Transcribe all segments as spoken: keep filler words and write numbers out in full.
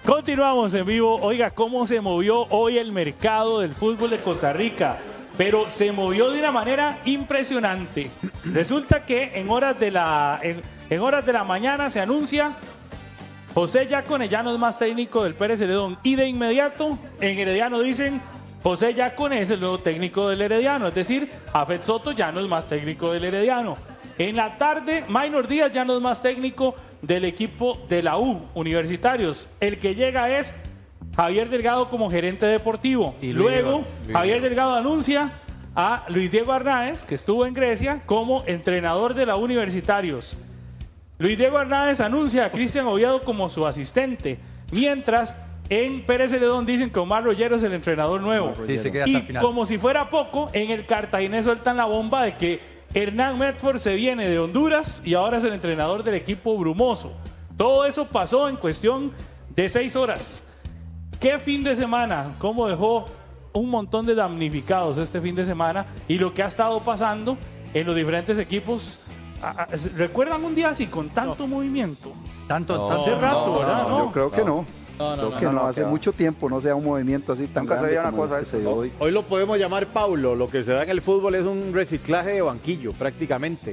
Continuamos en vivo. Oiga, cómo se movió hoy el mercado del fútbol de Costa Rica. Pero se movió de una manera impresionante. Resulta que en horas de la, en, en horas de la mañana se anuncia José Yacone ya no es más técnico del Pérez Celedón. Y de inmediato en Herediano dicen José Yacone es el nuevo técnico del Herediano. Es decir, Afet Soto ya no es más técnico del Herediano. En la tarde, Maynor Díaz ya no es más técnico del equipo de la U, Universitarios. El que llega es Javier Delgado como gerente deportivo. Y luego, Luis Javier Delgado anuncia a Luis Diego Arnáez, que estuvo en Grecia, como entrenador de la Universitarios. Luis Diego Arnáez anuncia a Cristian Oviedo como su asistente, mientras en Pérez Celedón dicen que Omar Rollero es el entrenador nuevo. Sí, se queda hasta el y final. Como si fuera poco, en el Cartaginés sueltan la bomba de que Hernán Medford se viene de Honduras y ahora es el entrenador del equipo brumoso. Todo eso pasó en cuestión de seis horas. ¿Qué fin de semana? ¿Cómo dejó un montón de damnificados este fin de semana? Y lo que ha estado pasando en los diferentes equipos. ¿Recuerdan un día así con tanto no. movimiento? Tanto, no, hace rato, no, ¿verdad? No, No, yo creo que no. No, no, creo no, que no, no, no hace no. mucho tiempo no se da un movimiento así tan Nunca grande se veía una como cosa el que se así, dio ¿no? hoy. Hoy lo podemos llamar, Paulo, lo que se da en el fútbol es un reciclaje de banquillo, prácticamente.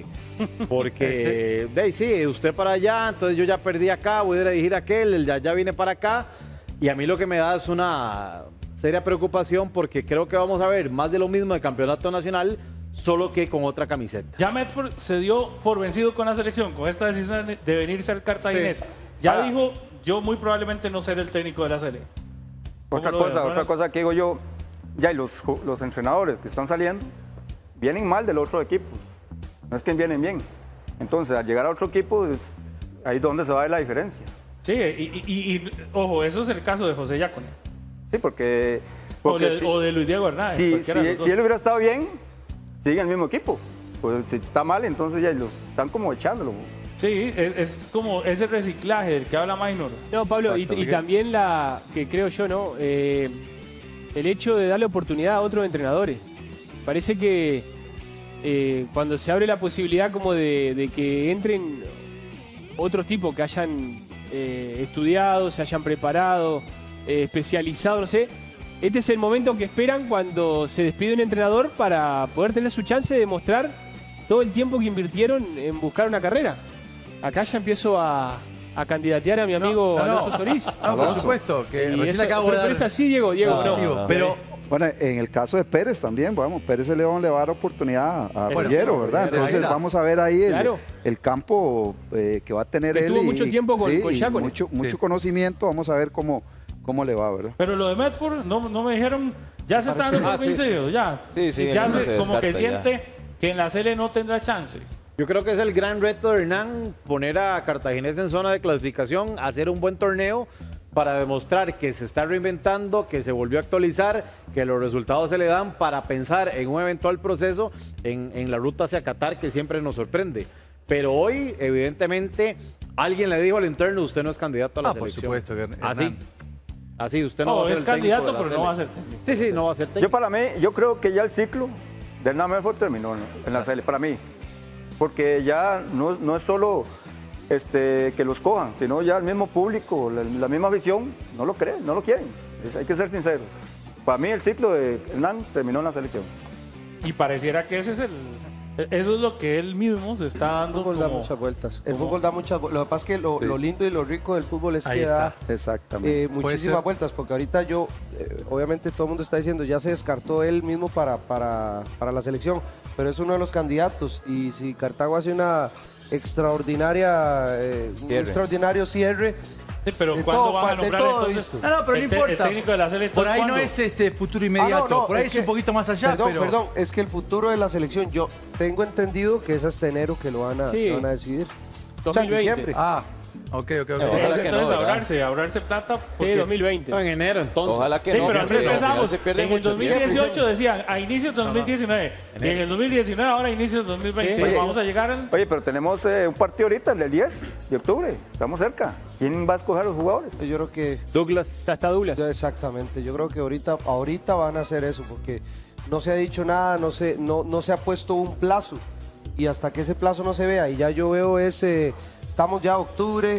Porque, de ahí sí, usted para allá, entonces yo ya perdí acá, voy a dirigir a aquel, el de allá viene para acá. Y a mí lo que me da es una seria preocupación porque creo que vamos a ver más de lo mismo del campeonato nacional, solo que con otra camiseta. Ya Medford se dio por vencido con la selección, con esta decisión de venirse al Cartaginés. Sí. Ya ah. dijo, yo muy probablemente no seré el técnico de la serie. Otra cosa, otra cosa que digo yo, ya los, los entrenadores que están saliendo vienen mal del otro equipo. No es que vienen bien. Entonces, al llegar a otro equipo, es ahí donde se va a ver la diferencia. Sí, y, y, y ojo, eso es el caso de José Yacone. Sí, porque... porque o, de, si, o de Luis Diego Hernández. Si, si, si él hubiera estado bien, sigue en el mismo equipo. Pues si está mal, entonces ya los están como echándolo. Sí, es, es como ese reciclaje del que habla Maynor. No, Pablo, y, y también la que creo yo, ¿no? Eh, el hecho de darle oportunidad a otros entrenadores. Parece que eh, cuando se abre la posibilidad como de, de que entren otros tipos que hayan eh, estudiado, se hayan preparado, eh, especializado, no sé. Este es el momento que esperan cuando se despide un entrenador para poder tener su chance de mostrar todo el tiempo que invirtieron en buscar una carrera. Acá ya empiezo a, a candidatear a mi amigo no, no, Alonso no. Solís. No, por supuesto, que y recién eso, acabo de dar... Pero es así, Diego, Diego. No, no. no, pero... Bueno, en el caso de Pérez también, vamos, Pérez León le va a dar oportunidad a Rollero, ¿verdad? Entonces vamos a ver ahí el, claro. el campo eh, que va a tener que él. Tuvo y, mucho tiempo con, sí, con Yacone. Mucho, mucho sí. conocimiento, vamos a ver cómo, cómo le va, ¿verdad? Pero lo de Medford, no, no me dijeron, ya se está dando por vencido, ya. Sí, sí, ya se, se como que siente ya. que en la C L no tendrá chance. Yo creo que es el gran reto de Hernán, poner a Cartaginés en zona de clasificación, hacer un buen torneo para demostrar que se está reinventando, que se volvió a actualizar, que los resultados se le dan para pensar en un eventual proceso en, en la ruta hacia Qatar, que siempre nos sorprende. Pero hoy, evidentemente, alguien le dijo al interno, usted no es candidato a la ah, selección. por supuesto. Hernán. Así. Así, usted no, no va a ser es el candidato, técnico de la pero no va a sele. ser técnico. Sí, sí, no va a ser técnico. Yo para mí, yo creo que ya el ciclo de Hernán Medford terminó en, en la serie, para mí. Porque ya no, no es solo este, que los cojan, sino ya el mismo público, la, la misma visión, no lo creen, no lo quieren. Es, hay que ser sinceros. Para mí el ciclo de Hernán terminó en la selección. Y pareciera que ese es el... Eso es lo que él mismo se está dando. El fútbol como, da muchas vueltas. El como... fútbol da muchas vueltas. Lo que pasa es que lo, sí. lo lindo y lo rico del fútbol es Ahí que está. da Exactamente. eh, muchísimas vueltas. Porque ahorita yo, eh, obviamente todo el mundo está diciendo, ya se descartó él mismo para, para, para la selección. Pero es uno de los candidatos. Y si Cartago hace una extraordinaria, eh, un extraordinario cierre. Sí, pero de ¿cuándo todo, van a de nombrar todo entonces? esto. No, no, pero no el, te, importa. El técnico de la selección, por ahí ¿cuándo? no es este futuro inmediato, Ah, no, no, por ahí es es que, un poquito más allá. Perdón, pero... perdón, es que el futuro de la selección, yo tengo entendido que es hasta enero que lo van a, sí. lo van a decidir. dos mil veinte. O sea, diciembre. Ah, ok, ok, ok. Ojalá Entonces, que no, ahorrarse, ahorrarse plata. Sí, dos mil veinte. No, en enero, entonces. Ojalá que Sí, no. pero así siempre no, empezamos. se pierde En el mucho dos mil dieciocho decían a inicios de dos mil diecinueve. No, no. Y en el dos mil diecinueve, ahora a inicios de dos mil veinte. Sí. Oye, Vamos a llegar al... Oye, pero tenemos eh, un partido ahorita, el del diez de octubre. Estamos cerca. ¿Quién va a escoger a los jugadores? Yo creo que Douglas. Está, está Douglas. Ya, exactamente, yo creo que ahorita, ahorita van a hacer eso, porque no se ha dicho nada, no se, no, no se ha puesto un plazo, y hasta que ese plazo no se vea, y ya yo veo ese, estamos ya a octubre,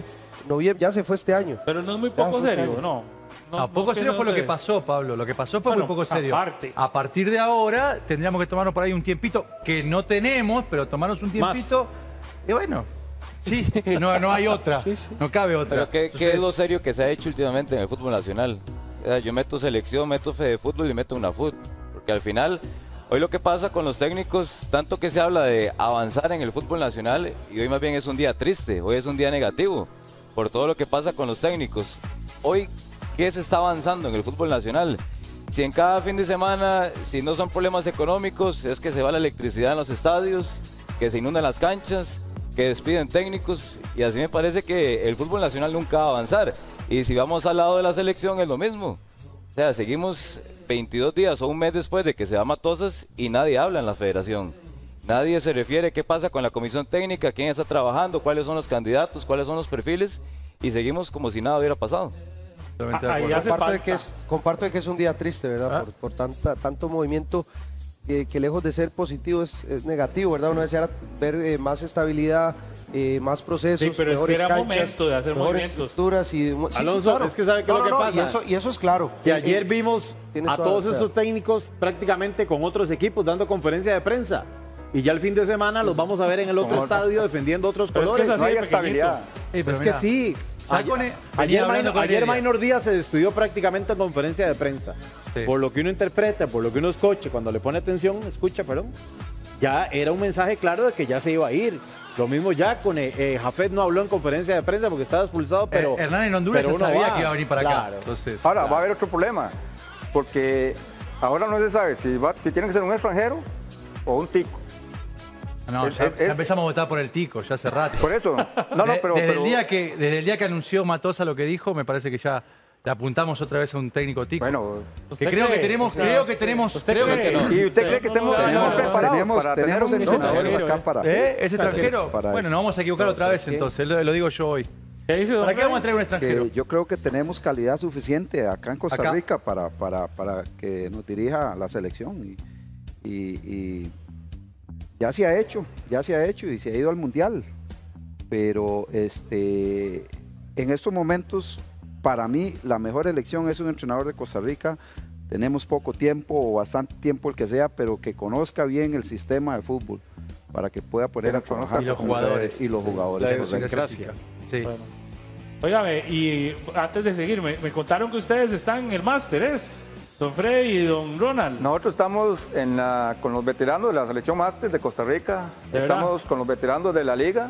noviembre, ya se fue este año. Pero no es muy Ya poco fue este serio, año. no. No, No, poco no serio fue lo que piensan pasó, Pablo. Lo que pasó fue Bueno, muy poco serio. aparte. A partir de ahora tendríamos que tomarnos por ahí un tiempito que no tenemos, pero tomarnos un tiempito. Y bueno, sí, no, no hay otra. Sí, sí. No cabe otra. Pero ¿qué, qué Entonces, es lo serio que se ha hecho últimamente en el fútbol nacional? O sea, yo meto selección, meto fe de fútbol y meto una fut. Porque al final, hoy lo que pasa con los técnicos, tanto que se habla de avanzar en el fútbol nacional, y hoy más bien es un día triste, hoy es un día negativo, por todo lo que pasa con los técnicos. Hoy, ¿qué se está avanzando en el fútbol nacional? Si en cada fin de semana, si no son problemas económicos, es que se va la electricidad en los estadios, que se inundan las canchas, que despiden técnicos, y así me parece que el fútbol nacional nunca va a avanzar. Y si vamos al lado de la selección es lo mismo. O sea, seguimos veintidós días o un mes después de que se va Matosas y nadie habla en la federación. Nadie se refiere qué pasa con la comisión técnica, quién está trabajando, cuáles son los candidatos, cuáles son los perfiles, y seguimos como si nada hubiera pasado. totalmente de Ah, ahí acuerdo. hace Comparto de, falta. que es, comparto de que es un día triste, ¿verdad? Ah. Por, por tanta, tanto movimiento eh, que lejos de ser positivo es, es negativo, ¿verdad? Uno deseara ver eh, más estabilidad, eh, más procesos, Sí, pero es que mejores era canchas, momento de hacer mejores movimientos. estructuras y sí, sí, Alonso, claro. es que ¿sabe qué es No, lo que no, no, pasa? Y eso, y eso es claro. Que Eh, ayer eh, vimos tiene a toda todos la- esos técnicos prácticamente con otros equipos dando conferencia de prensa. Y ya el fin de semana los vamos a ver en el otro estadio defendiendo otros Pero es que colores. es así No hay de pequeñito. estabilidad. Eh, pero Es que mira, sí. ya Ayer, con el- venía ayer, hablando Maynor, con ayer Heredia. Maynor Díaz se despidió prácticamente en conferencia de prensa. Sí. Por lo que uno interpreta, por lo que uno escucha, cuando le pone atención, escucha, perdón, ya era un mensaje claro de que ya se iba a ir. Lo mismo ya con eh, eh, Jafet no habló en conferencia de prensa porque estaba expulsado, pero Eh, Hernán en Honduras pero ya uno sabía va. que iba a venir para acá. Claro. Entonces, Ahora, va a haber otro problema, porque ahora no se sabe si, va, si tiene que ser un extranjero o un tico. no, es- ya, es- ya es- empezamos a votar por el tico, ya hace rato. Por eso. No, no, De- pero... desde, pero- el día que, desde el día que anunció Matosa lo que dijo, me parece que ya le apuntamos otra vez a un técnico tico. Bueno, que ¿Usted creo que cree? tenemos, ¿Usted- creo que tenemos, usted creo cree? que No. ¿y usted cree que estemos, no, no, estamos no, preparados tenemos para tener tenemos un extranjeros extranjero, acá eh. para... ¿Eh? ¿Es extranjero? Para Bueno, eso. nos vamos a equivocar otra vez ¿Qué? entonces, lo, lo digo yo hoy. ¿Qué dice don ¿Para qué Freddy? vamos a traer un extranjero? que yo creo que tenemos calidad suficiente acá en Costa Acá. Rica para, para, para que nos dirija la selección y, y- y ya se ha hecho, ya se ha hecho y se ha ido al Mundial, pero este, en estos momentos para mí la mejor elección es un entrenador de Costa Rica. Tenemos poco tiempo o bastante tiempo el que sea, pero que conozca bien el sistema de fútbol para que pueda poner Que a lo conozca trabajar y los como se debe, jugadores. y los jugadores. La correcto. idiosincrasia. Sí. Bueno. Óigame, y antes de seguir, me, me contaron que ustedes están en el máster, ¿es? Don Freddy y don Ronald. Nosotros estamos en la- con los veteranos de la selección máster de Costa Rica, ¿De estamos con los veteranos de la liga.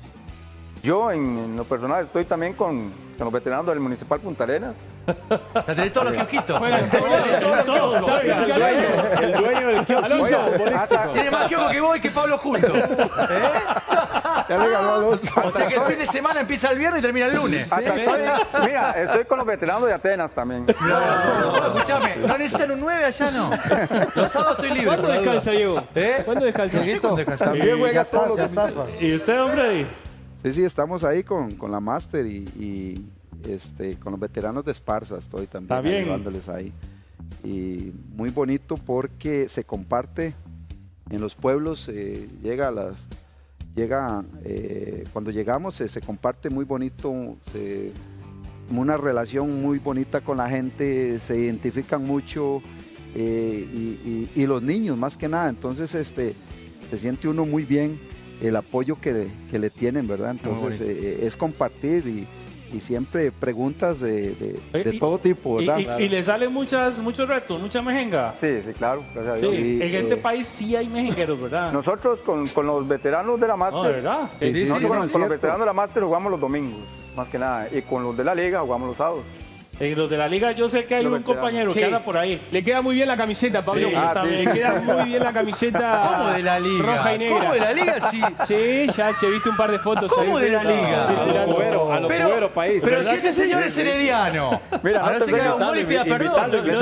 Yo en, en lo personal estoy también con, con los veteranos del Municipal Punta Arenas. ¿La tenés todos los kiosquitos? Todos, ¿sabes? Es que Alonso, El dueño del kiosco. Alonso, Tiene más kiosco que vos y que Pablo juntos. ¿Eh? Ya le ganó a los- O sea que el fin de semana empieza el viernes y termina el lunes. Hasta estoy- mira, estoy con los veteranos de Atenas también. No, escúchame, no necesitan un nueve allá, no. Los sábados estoy libre. ¿cuándo por la duda. descansa, Diego? ¿Eh? ¿Cuándo descansa? ¿Cuándo descansa? También juega Ya todos estás, los ya estás, Juan. ¿Y usted, don Freddy? Sí, sí, estamos ahí con, con la máster y, y, este, con los veteranos de Esparza estoy también Está bien. ayudándoles ahí. Y muy bonito porque se comparte en los pueblos, eh, llega a las, llega, eh, cuando llegamos eh, se comparte muy bonito, se- una relación muy bonita con la gente, se identifican mucho eh, y, y- y los niños más que nada, entonces este, se siente uno muy bien el apoyo que, le- que le tienen, ¿verdad? Entonces bonito. eh, es compartir y, y siempre preguntas de, de- Oye, de y- todo tipo, Y, ¿verdad? y- y le salen muchas, muchos retos, mucha mejenga. Sí, sí, claro, gracias a Sí, Dios. Y, en este eh, país sí hay mejengueros, ¿verdad? Nosotros con, con los veteranos de la No, de máster, verdad. Sí, sí, nosotros sí, con, es con los cierto. veteranos de la máster jugamos los domingos, más que nada, y con los de la liga jugamos los sábados. En los de la liga yo sé que hay Los un veteranos. compañero Sí. que anda por ahí. Le queda muy bien la camiseta, Pablo. Sí, Ah, también. Le queda muy bien la camiseta ¿Cómo de la liga? roja y negra. ¿Cómo de la liga? Sí. Sí, ya he visto un par de fotos. ¿Cómo ahí. de la liga? Sí, A lo tirando. cuero, a lo Pero, cuero país. pero ¿Verdad si ese que sí? señor es herediano. Mira, Ahora no te se queda sé un gol y pida invitarlo, perdón. invitarlo. Yo